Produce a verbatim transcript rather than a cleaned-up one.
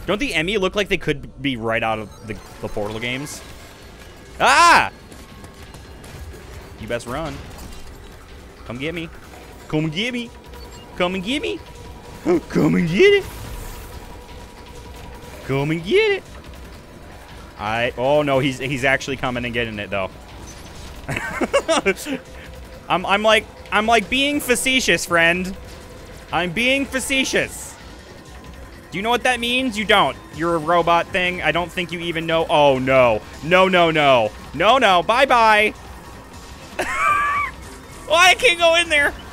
Don't the E M M I look like they could be right out of the, the Portal games? Ah! You best run. Come get me. Come and get me. Come and get me. Come and get it. Come and get it. I. Oh no, he's he's actually coming and getting it though. I'm I'm like I'm like being facetious, friend. I'm being facetious. Do you know what that means? You don't. You're a robot thing. I don't think you even know. Oh no. No no no. No no. Bye bye. Oh, I can't go in there.